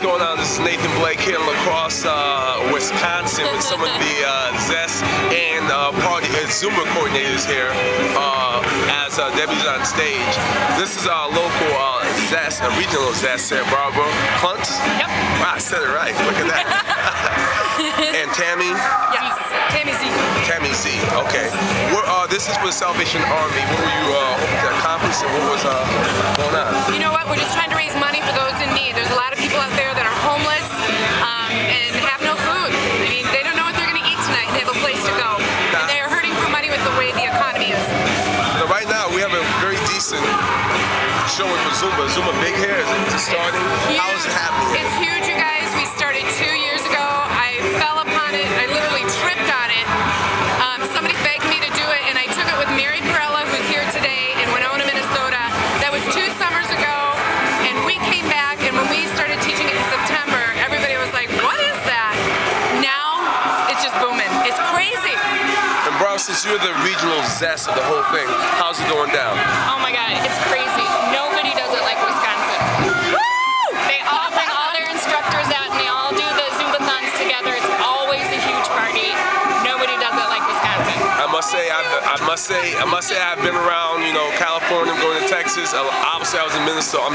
what's going on? This is Nathan Blake here in LaCrosse, Wisconsin, with some of the Zest and party Zumba coordinators here as Debbie's on stage. This is our local Zest, regional Zest here, Barb. Hunt? Yep. Wow, I said it right. Look at that. And Tammy? Yes. Tammy Z. Tammy Z. Okay. This is for the Salvation Army. What were you hoping to accomplish, and what was going on? You know what? We're just trying to raise money for those in need. There's a lot of people out there that are homeless and have no food. I mean, they don't know what they're going to eat tonight. They have a place to go. And they're hurting for money with the way the economy is. Now, right now, we have a very decent showing for Zumba. Zumba Big Hair is starting. How is it happening? It's huge, you guys. We started 2 years ago. I fell upon it. I literally tripped on it. Somebody begged me to do it, and I took it with Mary Perella, who's here today in Winona, Minnesota. That was 2 summers ago, and we came back, and when we started teaching it in September, everybody was like, what is that? Now, it's just booming. It's crazy. And Barb, since you're the regional Zest of the whole thing, how's it going down? Oh my God, it's crazy. Nobody does it like Wisconsin. Woo! They all bring all their instructors out and they all do the Zumbathons together. It's always a huge party. Nobody does it like Wisconsin. I must say I've been around, you know, California, going to Texas. Obviously I was in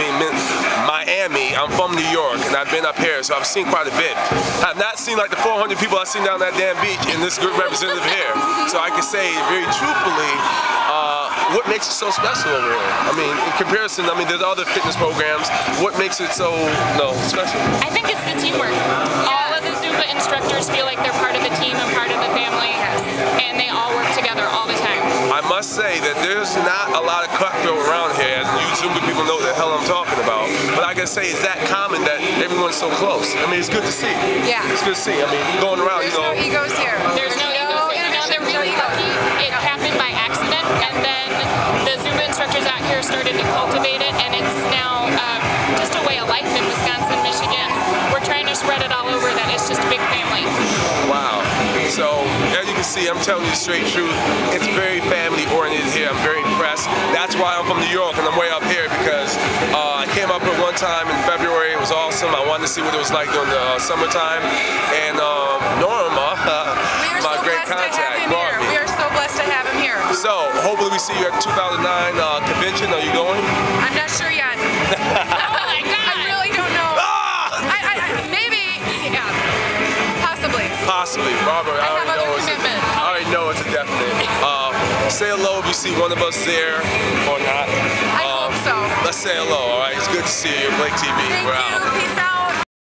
Miami. I'm from New York, and I've been up here, so I've seen quite a bit. I've not seen like the 400 people I've seen down that damn beach in this good representative here. So I can say very truthfully, what makes it so special over here? I mean, in comparison, there's other fitness programs. What makes it so, special? I think it's the teamwork. All of the Zumba instructors feel like they're part of the team and part of the family, and they all work together all the time. I must say that there's not a lot of cutthroat around here, and you Zumba people know the hell I'm talking about. But I can say it's that common that everyone's so close. I mean, it's good to see. Yeah. It's good to see. I mean, going around, There's no egos here. There's no egos. You know, they're really lucky. It happened by accident, and then the Zumba instructors out here started to cultivate it, and it's now just a way of life in Wisconsin, Michigan. We're trying to spread it all over that it's just a big family. Wow. So, as you can see, I'm telling you the straight truth. It's very family-oriented here. I'm very impressed. That's why I'm from New York, and I'm way up here because I came up here one time in February. It was awesome. I wanted to see what it was like during the summertime. And Norma, my great contact, brought me. We are so blessed to have him here. So, hopefully we see you at the 2009 convention. Are you going? I'm not sure yet. Oh my God! I really don't know. Maybe, yeah, possibly. Possibly, Robert. I have other commitments. I already know it's a definite. Say hello if you see one of us there or not. I hope so. Let's say hello, all right? It's good to see you. Blake TV. Thank you. Peace out.